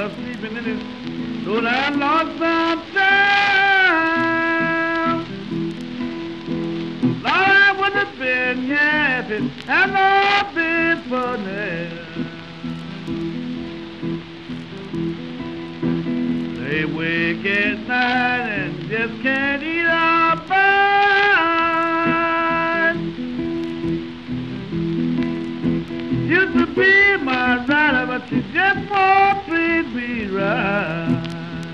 of sleeping in his so that lost some time. Lord, I would have been happy and not been for now. They wake at night and just can't eat our mind. Used to be my rider, but she just won't treat me right.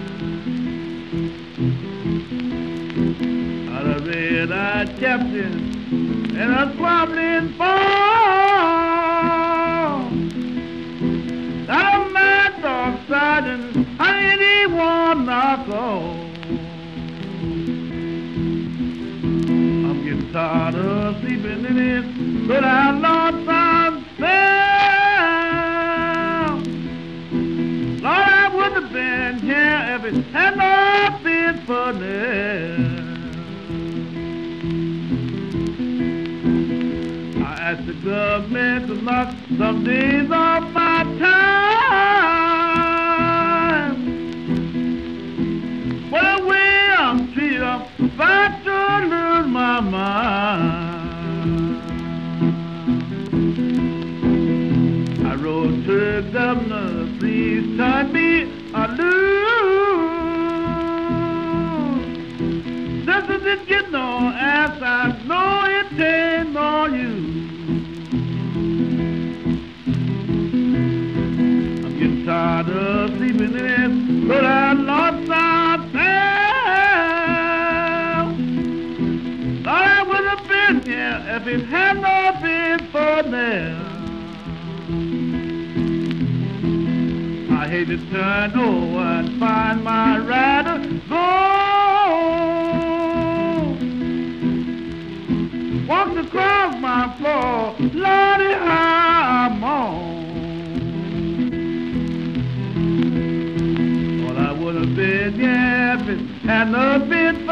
Out of red-eyed captain and a squabbling fall. Out of my dog sergeant, I ain't even knock on. I'm getting tired of sleeping in it, but I lost some sound. Lord, I would have been here if it had not been for this. I asked the government to knock some days off my time. What a way I'm treated, I'm about to lose my mind. I wrote to the governor, please turn me loose. Just as it get no answer, I know it ain't no use. I'm getting tired of sleeping in it, but I lost my town. Thought I would have been here if it had not been for them. I hate to turn over and find my rider gone. Walked across my floor, Lordy, how I'm on. Thought I would have been, yeah, if it had not been